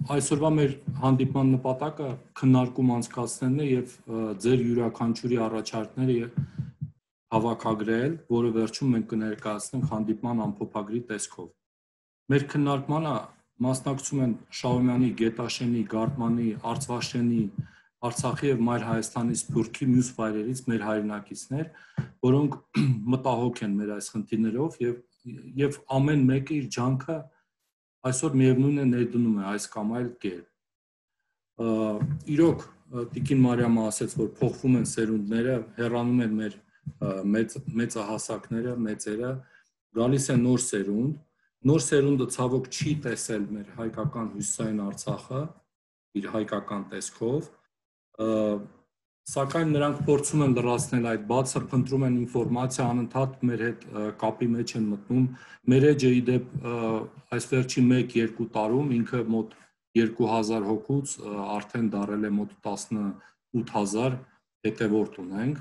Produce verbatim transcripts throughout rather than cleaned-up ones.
Այսօրվա մեր հանդիպման նպատակը քննարկում անցկացնելն է եւ ձեր յուրաքանչյուրի առաջարկները հավաքագրել, որը վերջում մենք կներկայացնենք հանդիպման ամփոփագրի տեսքով։ Մեր քննարկմանը մասնակցում են Շահումյանի, Գետաշենի, Գարդմանի, Արցվաշենի, Արցախի եւ Մայր Հայաստանի Սփյուռքի մյուս վայրերից մեր հայրենակիցներ, որոնք մտահոգ են մեր այս խնդիրներով եւ եւ ամեն մեկը իր ջանքը այսօր միևնույն է ներդնում է այս կամ այլ կերպ։ Իրոք Տիկին Մարիամը ասաց, որ փոխվում են սերունդները, հեռանում են մեր մեծ մեծահասակները, մեծերը, գալիս է նոր սերունդ, նոր սերունդը ցավոք չի տեսել մեր հայկական հյուսիսային Արցախը իր հայկական տեսքով, սակայն նրանք փորձում են լրացնել այդ բացը, փնտրում են ինֆորմացիա, անընդհատ մեր հետ կապի մեջ են մտնում։ Մեր էջը իդեպ այս վերջին մեկ-երկու տարում ինքը մոտ երկու հազար հոգուց արդեն դարել է մոտ տասնութ հազար հետևորդ ունենք,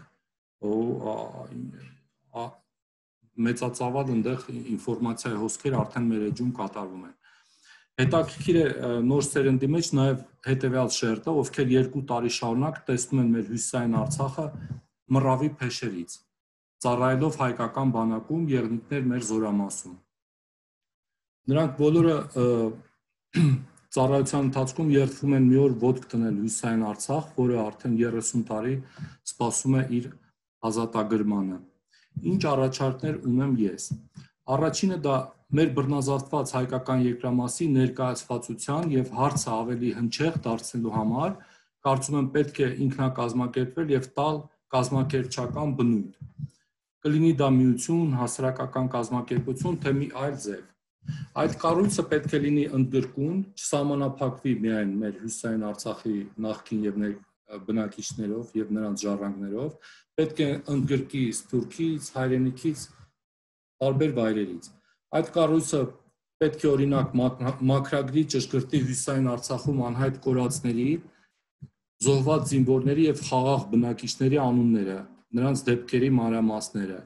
ու մեծածավալ այնտեղ ինֆորմացիայի հոսքեր արդեն մեր էջում կատարվում են։ Հետաքրքիր է նոր սերնդի մեջ նաև հետևյալ շերտը, ովքեր երկու տարի շարունակ տեսնում են մեր հյուսիսային Արցախը մռավի փեշերից, ծառայելով հայկական բանակում, եղնիկներ մեր զորամասում։ Նրանք բոլորը ծառայության ընթացքում երդվում են մի օր ոտք դնել հյուսիսային Արցախ, որը արդեն երեսուն տարի սպասում է իր ազատագրմանը։ Ինչ առաջարկներ ունեմ ես։ Առաջինը դա մեր բռնազավթված հայկական երկրամասի ներկայացվածության եւ հարցը ավելի հնչեղ դարձնելու համար կարծում եմ պետք է ինքնակազմակերպվել եւ տալ կազմակերպչական բնույթ։ Կլինի դա միություն, հասարակական կազմակերպություն, թե մի այլ ձև։ Այդ կառույցը պետք է լինի ընդգրկուն, չսահմանափակվի միայն մեր հյուսիսային Արցախի նախկին եւ բնակիչներով եւ նրանց ժառանգներով, պետք է ընդգրկի Սփյուռքից, հայրենիքից, տարբեր վայրերից։ Այդ կառույցը պետք է օրինակ մաքրագրի ճշգրտի հյուսիսային Արցախում անհայտ կորածների, զոհված զինվորների եւ խաղաղ բնակիչների անունները, նրանց դեպքերի մանրամասները։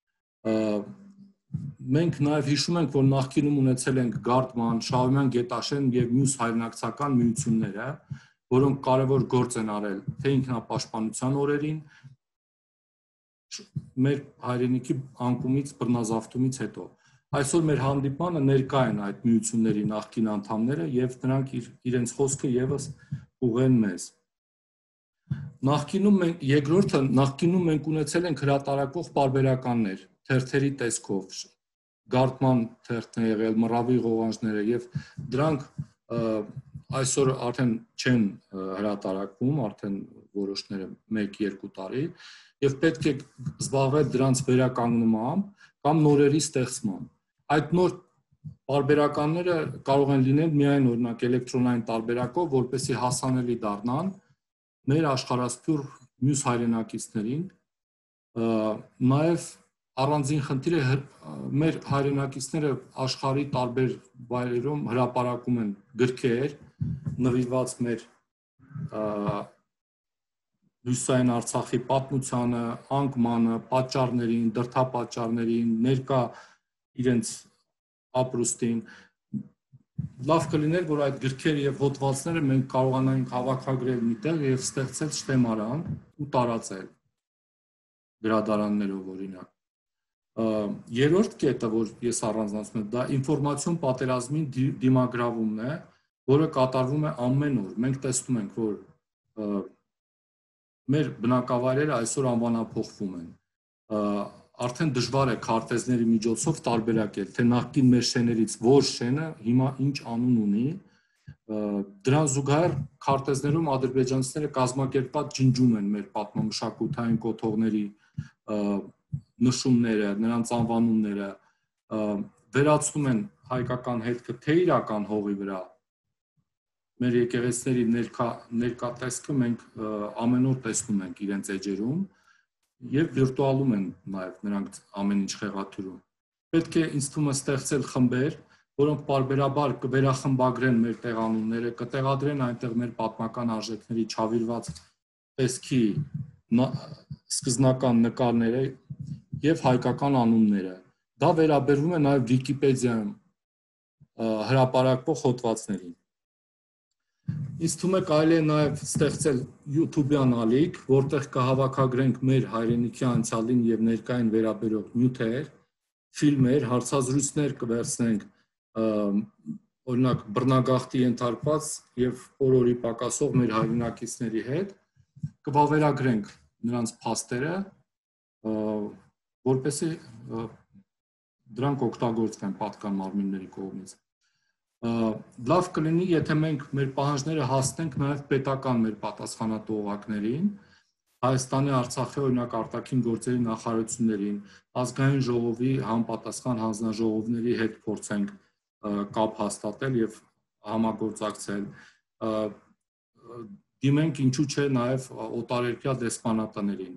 Մենք նաեւ հիշում ենք, որ նախկինում ունեցել ենք Գարդման, Շահումյան, Գետաշեն եւ մյուս հայրենակցական միությունները, որոնք կարևոր գործ են արել թե ինքնապաշտպանության օրերին, մեր հայրենիքի անկումից, բռնազավթումից հետո։ Այսօր մեր հանդիպմանը ներկա են այդ միությունների նախկին անդամները եւ նրանք իրենց խոսքը եւս ուղղեն մեզ։ Նախկինում մենք երկրորդը նախկինում մենք ունեցել ենք հրատարակող պարբերականներ, թերթերի տեսքով, Գարդման թերթն է եղել, մռավի ղողանջները եւ դրանք այսօր արդեն չեն հրատարակվում, արդեն որոշները մեկ-երկու տարի եւ պետք է զբաղվել դրանց վերականգնմամբ կամ նորերի ստեղծմամբ։ Այդ նոր պարբերականները կարող են լինել միայն օրինակ էլեկտրոնային տարբերակով, որպեսզի հասանելի դառնան մեր աշխարհասփյուռ մյուս հայրենակիցներին, նաև առանձին խնդիր է մեր հայրենակիցները աշխարհի տարբեր վայրերում հրապարակում են գրքեր նվիրված մեր հյուսիսային Արցախի պատմությանը, անկմանը, պատճառներին, դրդապատճառներին, ներկա իրենց ապրուստին, լավ կլիներ, որ այդ գրքերը եւ հոդվածները մենք կարողանայինք հավաքագրել միտեղ եւ ստեղծել շտեմարան ու տարածել գրադարաններով օրինակ։ Երրորդ կետը, որ ես առանձնացնում եմ, դա ինֆորմացիոն պատերազմին դիմագրավումն է, որը կատարվում է ամեն օր։ Մենք տեսնում ենք, որ մեր բնակավայրերը այսօր անվանափոխվում են։ Արդեն դժվար է քարտեզների միջոցով տարբերակել, թե նախկին մեր շեներից որ շենը հիմա ինչ անուն ունի։ Դրան զուգահեռ քարտեզներում ադրբեջանցիները կազմակերպված ջնջում են մեր պատմամշակութային կոթողների նշումները, նրանց անվանումները, վերացնում են հայկական հետքը թե իրական հողի վրա։ Մեր եկեղեցիների ներկա ներկատեսքը մենք ամեն օր տեսնում ենք իրենց էջերում եւ վիրտուալում են նաեւ նրանք ամեն ինչ խեղաթյուրում։ Պետք է ինձ թվում է ստեղծել խմբեր, որոնք պարբերաբար կվերախմբագրեն մեր տեղանունները, կտեղադրեն այնտեղ մեր պատմական արժեքների չավիրված տեսքի սկզբնական նկարները եւ հայկական անունները։ Դա վերաբերվում է նաեւ Վիկիպեդիայում հրապարակվող հոդվածներին։ Ինձ թվում է կարելի է նաև ստեղծել YouTube-յան ալիք, որտեղ կհավաքագրենք մեր հայրենիքի անցյալին եւ ներկային վերաբերող նյութեր, ֆիլմեր, հարցազրույցներ կվերցնենք, օրինակ բռնագաղթի ենթարկված եւ օրորի պակասող մեր հայրենակիցների հետ, կվավերագրենք նրանց փաստերը, որպեսզի դրանք օգտագործվեն պատկան մարմինների կողմից։ Լավ կլինի, եթե մենք մեր պահանջները հասնենք նաև պետական մեր պատասխանատվողակներին, Հայաստանի, Արցախի, օրինակ արտաքին գործերի նախարարություններին, ազգային ժողովի համապատասխան հանձնաժողովների հետ փորձենք կապ հաստատել եւ համագործակցել, դիմենք ինչու՞ չէ նաև օտարերկրյա դեսպանատներին։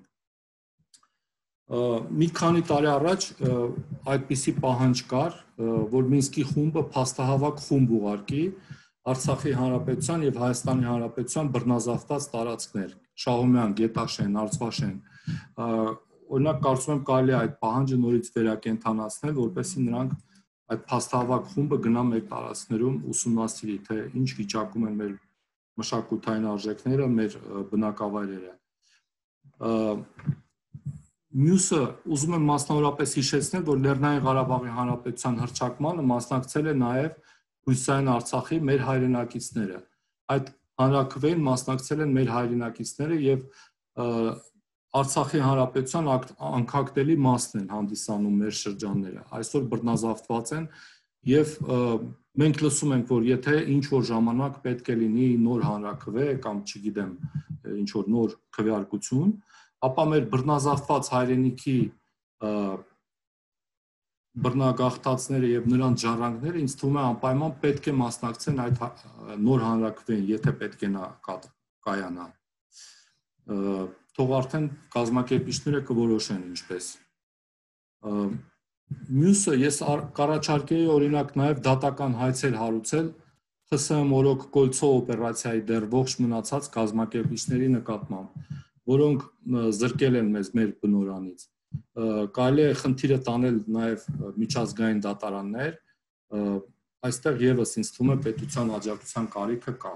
Մի քանի տարի առաջ այդպիսի պահանջ կար, որ Մինսկի խումբը փաստահավաք խումբ ուղարկի Արցախի Հանրապետության եւ Հայաստանի Հանրապետության բռնազավթված տարածքներ, Շահումյան, Գետաշեն, Արցվաշեն։ Օրինակ կարծում եմ կարելի է այդ պահանջը նորից վերակենդանացնել, որպեսզի նրանք այդ փաստահավաք խումբը գնա մեր տարածքներում ուսումնասիրի, թե ինչ վիճակում են մեր մշակութային արժեքները, մեր բնակավայրերը։ Մյուսը ուզում եմ մասնավորապես հիշեցնել, որ Լեռնային Ղարաբաղի Հանրապետության հռչակմանը մասնակցել է նաև Հյուսիսային Արցախի մեր հայրենակիցները։ Այդ հանրաքվեին մասնակցել են մեր հայրենակիցները եւ Արցախի Հանրապետության անկախտելի մասն են հանդիսանում մեր շրջանները։ Այսօր բռնազավթված են եւ մենք լսում ենք, որ եթե ինչ որ ժամանակ պետք է լինի նոր հանրաքվե կամ չգիտեմ, ինչ որ նոր քվեարկություն, ապա մեր բռնազավթված հայրենիքի բռնագաղթածները եւ նրանց ժառանգները ինձ թվում է անպայման պետք է մասնակցեն այդ նոր հանրաքվեին, եթե պետք է նա կայանա։ Թող արդեն կազմակերպիչները կորոշեն ինչպես։ Մյուսը ես կառաջարկեի օրինակ նաև դատական հայցեր հարուցել Խ Ս Հ Մորոք Կոլցո օպերացիայի դեռ ողջ մնացած կազմակերպիչների նկատմամբ, որոնք զրկել են մեզ մեր բնորանից։ Կարելի է խնդիրը տանել նաև միջազգային դատարաններ, այստեղ եւս ինձ թվում է պետության աջակցության կարիքը կա։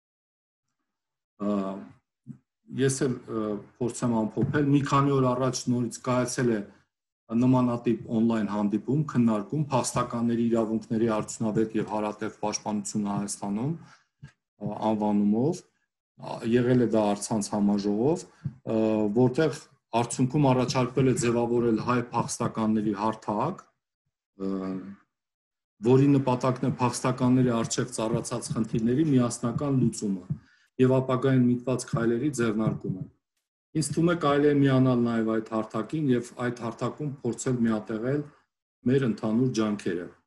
Ես էլ փորձեմ ամփոփել, մի քանի օր առաջ նորից կայացել է նմանատիպ on-line հանդիպում, քննարկում փաստականների իրավունքների արդյունավետ եւ հարատև պաշտպանությունը Հայաստանում անվանումով, եղել է դա առցանց համաժողով, որտեղ արդյունքում առաջարկվել է ձևավորել հայ փախստականների հարթակ, որի նպատակն է փախստականների առջև ծառացած խնդիրների միասնական լուծումը եւ ապագային միտված քայլերի ձեռնարկումը։ Ինձ թվում է կարելի է միանալ նաև այդ հարթակին եւ այդ հարթակում փորձել միատեղել մեր ընդհանուր ջանքերը։